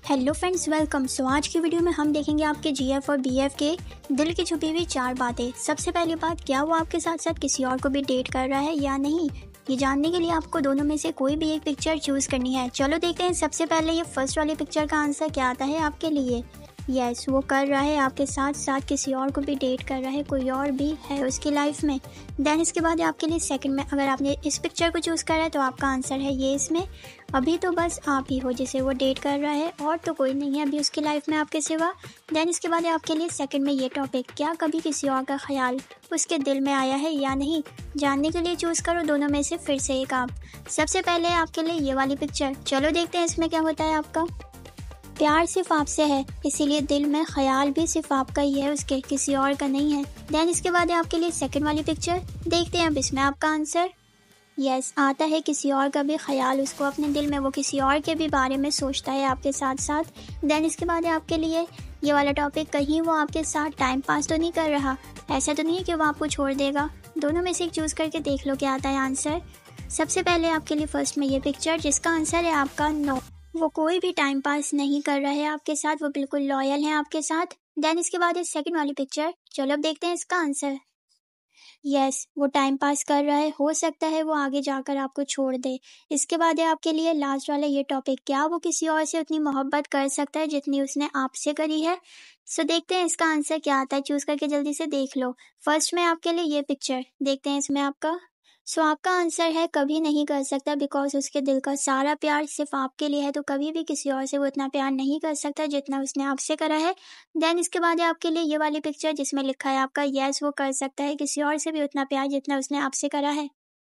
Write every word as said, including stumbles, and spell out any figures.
Hello friends, welcome. सो आज की video में हम देखेंगे आपके जीएफ और बीएफ के दिल की छुपी हुई चार बातें। सबसे पहली बात, क्या वो आपके साथ साथ किसी और को भी डेट कर रहा है या नहीं। ये जानने के लिए आपको दोनों में से कोई भी एक पिक्चर चूज़ करनी है। चलो देखते हैं सबसे पहले ये फर्स्ट वाली पिक्चर का आंसर क्या आता है आपके लिए। यस yes, वो कर रहा है आपके साथ साथ किसी और को भी डेट कर रहा है, कोई और भी है उसकी लाइफ में। देन इसके बाद आपके लिए सेकंड में अगर आपने इस पिक्चर को चूज़ करा है तो आपका आंसर है ये, इसमें अभी तो बस आप ही हो जिसे वो डेट कर रहा है और तो कोई नहीं है अभी उसकी लाइफ में आपके सिवा। देन इसके बाद आपके लिए सेकंड में ये टॉपिक, क्या कभी किसी और का ख्याल उसके दिल में आया है या नहीं। जानने के लिए चूज़ करो दोनों में से फिर से एक आप। सबसे पहले आपके लिए ये वाली पिक्चर, चलो देखते हैं इसमें क्या होता है आपका। प्यार सिर्फ आपसे है इसीलिए दिल में ख्याल भी सिर्फ आपका ही है, उसके किसी और का नहीं है। देन इसके बाद है आपके लिए सेकंड वाली पिक्चर, देखते हैं अब इसमें आपका आंसर। यस yes, आता है किसी और का भी ख्याल उसको अपने दिल में, वो किसी और के भी बारे में सोचता है आपके साथ साथ। देन इसके बाद है आपके लिए ये वाला टॉपिक, कहीं वो आपके साथ टाइम पास तो नहीं कर रहा, ऐसा तो नहीं है कि वो आपको छोड़ देगा। दोनों में से एक चूज़ करके देख लो क्या आता है आंसर। सबसे पहले आपके लिए फर्स्ट में ये पिक्चर जिसका आंसर है आपका नो, वो कोई भी टाइम पास नहीं कर रहा है आपके साथ, वो बिल्कुल लॉयल है आपके साथ। देन इसके बाद है सेकंड वाली पिक्चर, चलो अब देखते हैं इसका आंसर। यस yes, वो टाइम पास कर रहा है, हो सकता है वो आगे जाकर आपको छोड़ दे। इसके बाद है आपके लिए लास्ट वाला ये टॉपिक, क्या वो किसी और से उतनी मोहब्बत कर सकता है जितनी उसने आपसे करी है। सो देखते हैं इसका आंसर क्या आता है, चूज़ करके जल्दी से देख लो। फर्स्ट में आपके लिए ये पिक्चर, देखते हैं इसमें आपका। सो so, आपका आंसर है कभी नहीं कर सकता, बिकॉज उसके दिल का सारा प्यार सिर्फ आपके लिए है, तो कभी भी किसी और से वो इतना प्यार नहीं कर सकता जितना उसने आपसे करा है। देन इसके बाद है आपके लिए ये वाली पिक्चर जिसमें लिखा है आपका यस, वो कर सकता है किसी और से भी उतना प्यार जितना उसने आपसे करा है।